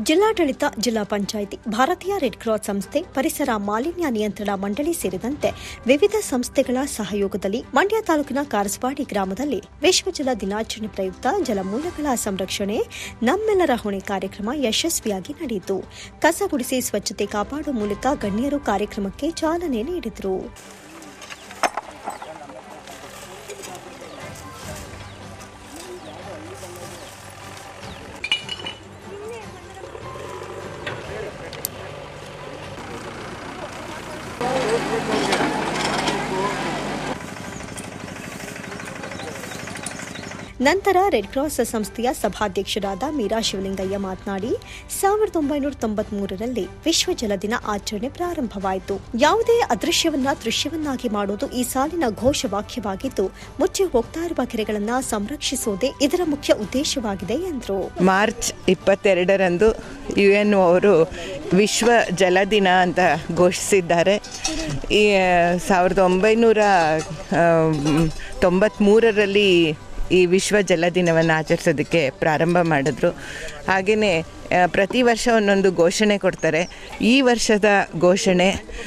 ಜಿಲ್ಲಾಡಳಿತ, ಜಿಲ್ಲಾ ಪಂಚಾಯಿತಿ, ಭಾರತೀಯ ರೆಡ್ ಕ್ರಾಸ್ ಸಂಸ್ಥೆ, ಪರಿಸರ ಮಾಲಿನ್ಯ ನಿಯಂತ್ರಣ ಮಂಡಳಿ ಸೇರಿದಂತೆ ವಿವಿಧ ಸಂಸ್ಥೆಗಳ ಸಹಯೋಗದಲ್ಲಿ ಮಂಡ್ಯ ತಾಲೂಕಿನ ಕಾರಸವಾಡಿ ಗ್ರಾಮದಲ್ಲಿ ವಿಶ್ವ ಜಲ ದಿನಾಚರಣೆ ಪ್ರಯುಕ್ತ ಜಲಮೂಲಗಳ ಸಂರಕ್ಷಣೆ ನಮ್ಮೆಲ್ಲರ ಹೊಣೆ ಕಾರ್ಯಕ್ರಮ ಯಶಸ್ವಿಯಾಗಿ ನಡೆಯಿತು. ಕಸ ಗುಡಿಸಿ ಸ್ವಚ್ಛತೆ ಕಾಪಾಡುವ ಮೂಲಕ ಗಣ್ಯರು ಕಾರ್ಯಕ್ರಮಕ್ಕೆ ಚಾಲನೆ ನೀಡಿದರು. ನಂತರ ರೆಡ್ ಕ್ರಾಸ್ ಸಂಸ್ಥೆಯ ಸಭಾಧ್ಯಕ್ಷರಾದ ಮೀರಾ ಶಿವಲಿಂಗಯ್ಯ ಮಾತನಾಡಿ 1993ರಲ್ಲಿ ವಿಶ್ವ ಜಲ ದಿನ ಆಚರಣೆ ಪ್ರಾರಂಭವಾಯಿತು. ಯಾವುದೇ ಅದೃಶ್ಯವನ್ನ ದೃಶ್ಯವನ್ನಾಗಿ ಮಾಡುವುದು ಈ ಸಾಲಿನ ಘೋಷವಾಕ್ಯವಾಗಿದ್ದು, ಮುಚ್ಚಿ ಹೋಗ್ತಾ ಇರುವ ಕೆರೆಗಳನ್ನು ಸಂರಕ್ಷಿಸುವುದೇ ಇದರ ಮುಖ್ಯ ಉದ್ದೇಶವಾಗಿದೆ ಎಂದರು. ಮಾರ್ಚ್ 22ರಂದು UN ಅವರು ವಿಶ್ವ ಜಲ ದಿನ ಅಂತ ಘೋಷಿಸಿದ್ದಾರೆ. ಈ 1993ರಲ್ಲಿ ಈ ವಿಶ್ವ ಜಲ ದಿನವನ್ನು ಆಚರಿಸೋದಕ್ಕೆ ಪ್ರಾರಂಭ ಮಾಡಿದ್ರು. ಹಾಗೆಯೇ ಪ್ರತಿ ವರ್ಷ ಒಂದೊಂದು ಘೋಷಣೆ ಕೊಡ್ತಾರೆ. ಈ ವರ್ಷದ ಘೋಷಣೆ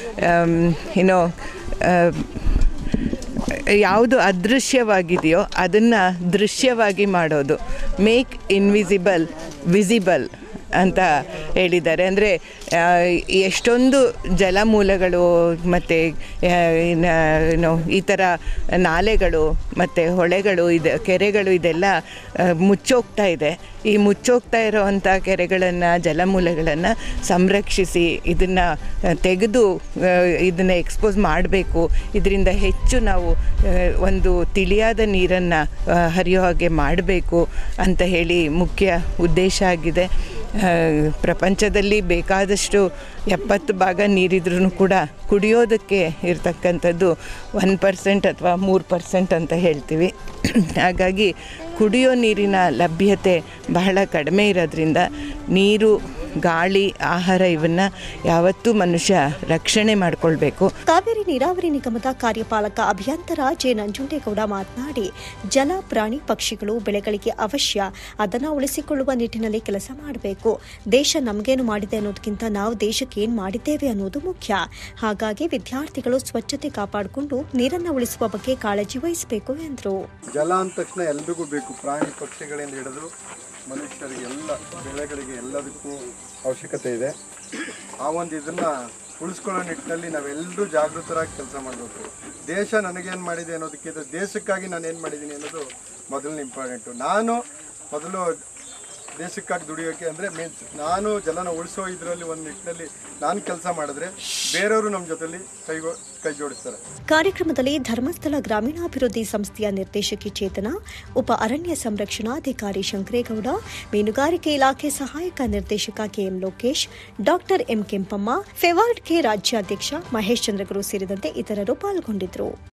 ಯಾವುದು ಅದೃಶ್ಯವಾಗಿದೆಯೋ ಅದನ್ನು ದೃಶ್ಯವಾಗಿ ಮಾಡೋದು, ಮೇಕ್ ಇನ್ವಿಸಿಬಲ್ ವಿಸಿಬಲ್ ಅಂತ ಹೇಳಿದ್ದಾರೆ. ಅಂದರೆ ಎಷ್ಟೊಂದು ಜಲಮೂಲಗಳು ಮತ್ತು ಈ ಥರ ನಾಲೆಗಳು ಮತ್ತು ಹೊಳೆಗಳು ಕೆರೆಗಳು ಇದೆಲ್ಲ ಮುಚ್ಚೋಗ್ತಾ ಇದೆ. ಈ ಮುಚ್ಚೋಗ್ತಾ ಇರೋವಂಥ ಕೆರೆಗಳನ್ನು, ಜಲಮೂಲಗಳನ್ನು ಸಂರಕ್ಷಿಸಿ ಇದನ್ನು ತೆಗೆದು ಇದನ್ನು ಎಕ್ಸ್ಪೋಸ್ ಮಾಡಬೇಕು. ಇದರಿಂದ ಹೆಚ್ಚು ನಾವು ಒಂದು ತಿಳಿಯಾದ ನೀರನ್ನು ಹರಿಯೋ ಹಾಗೆ ಮಾಡಬೇಕು ಅಂತ ಹೇಳಿ ಮುಖ್ಯ ಉದ್ದೇಶ ಆಗಿದೆ. ಪ್ರಪಂಚದಲ್ಲಿ ಬೇಕಾದಷ್ಟು 70 ಭಾಗ ನೀರಿದ್ರೂ ಕೂಡ ಕುಡಿಯೋದಕ್ಕೆ ಇರತಕ್ಕಂಥದ್ದು 1% ಅಥವಾ 3% ಅಂತ ಹೇಳ್ತೀವಿ. ಹಾಗಾಗಿ ಕುಡಿಯೋ ನೀರಿನ ಲಭ್ಯತೆ ಬಹಳ ಕಡಿಮೆ ಇರೋದ್ರಿಂದ ನೀರು, ಗಾಳಿ, ಆಹಾರ ಇವನ್ನ ಯಾವತ್ತೂ ಮನುಷ್ಯ ರಕ್ಷಣೆ ಮಾಡಿಕೊಳ್ಬೇಕು. ಕಾವೇರಿ ನೀರಾವರಿ ನಿಗಮದ ಕಾರ್ಯಪಾಲಕ ಅಭಿಯಂತರ ಜೆ ನಂಜುಂಡೇಗೌಡ ಮಾತನಾಡಿ, ಜಲ, ಪ್ರಾಣಿ, ಪಕ್ಷಿಗಳು, ಬೆಳೆಗಳಿಗೆ ಅವಶ್ಯ. ಅದನ್ನು ಉಳಿಸಿಕೊಳ್ಳುವ ನಿಟ್ಟಿನಲ್ಲಿ ಕೆಲಸ ಮಾಡಬೇಕು. ದೇಶ ನಮಗೇನು ಮಾಡಿದೆ ಅನ್ನೋದಕ್ಕಿಂತ ನಾವು ದೇಶಕ್ಕೆ ಏನು ಮಾಡಿದ್ದೇವೆ ಅನ್ನೋದು ಮುಖ್ಯ. ಹಾಗಾಗಿ ವಿದ್ಯಾರ್ಥಿಗಳು ಸ್ವಚ್ಛತೆ ಕಾಪಾಡಿಕೊಂಡು ನೀರನ್ನು ಉಳಿಸುವ ಬಗ್ಗೆ ಕಾಳಜಿ ವಹಿಸಬೇಕು ಎಂದರು. ಜಲ ಅಂದ ತಕ್ಷಣ ಎಲ್ರಿಗೂ ಬೇಕು. ಪ್ರಾಣಿ ಪಕ್ಷಿಗಳಿಂದ ಹಿಡಿದು ಮನುಷ್ಯರಿಗೆ, ಎಲ್ಲ ಬೆಳೆಗಳಿಗೆ ಎಲ್ಲದಕ್ಕೂ ಅವಶ್ಯಕತೆ ಇದೆ. ಆ ಒಂದು ಇದನ್ನು ಉಳಿಸ್ಕೊಳ್ಳೋ ನಿಟ್ಟಿನಲ್ಲಿ ನಾವೆಲ್ಲರೂ ಜಾಗೃತರಾಗಿ ಕೆಲಸ ಮಾಡಬೇಕು. ದೇಶ ನನಗೇನು ಮಾಡಿದೆ ಅನ್ನೋದಕ್ಕಿಂತ ದೇಶಕ್ಕಾಗಿ ನಾನು ಏನು ಮಾಡಿದ್ದೀನಿ ಅನ್ನೋದು ಮೊದಲನೇ ಇಂಪಾರ್ಟೆಂಟು. ನಾನು ಮೊದಲು ದೇಶಕ್ಕಾಗಿ ದುಡಿಯೋಕ್ಕೆ ಅಂದರೆ ಮೀನ್ಸ್ ನಾನು ಜಲನ ಉಳಿಸೋ ಇದರಲ್ಲಿ ಒಂದು ನಿಟ್ಟಿನಲ್ಲಿ ನಾನು ಕೆಲಸ ಮಾಡಿದ್ರೆ ಬೇರೆಯವರು ನಮ್ಮ ಜೊತೆಲಿ ಕೈ ಜೋಡಿಸ್ತಾರೆ. ಕಾರ್ಯಕ್ರಮದಲ್ಲಿ ಧರ್ಮಸ್ಥಳ ಗ್ರಾಮೀಣಾಭಿವೃದ್ಧಿ ಸಂಸ್ಥೆಯ ನಿರ್ದೇಶಕಿ ಚೇತನ, ಉಪ ಅರಣ್ಯ ಸಂರಕ್ಷಣಾಧಿಕಾರಿ ಶಂಕರೇಗೌಡ, ಮೀನುಗಾರಿಕೆ ಇಲಾಖೆ ಸಹಾಯಕ ನಿರ್ದೇಶಕ K M Lokesh, doctor M Kempamma, ಫೆವಾರ್ಡ್ ಕೆ ರಾಜ್ಯಾಧ್ಯಕ್ಷ ಮಹೇಶ್ ಚಂದ್ರಗುರು ಸೇರಿದಂತೆ ಇತರರು ಪಾಲ್ಗೊಂಡಿದ್ದರು.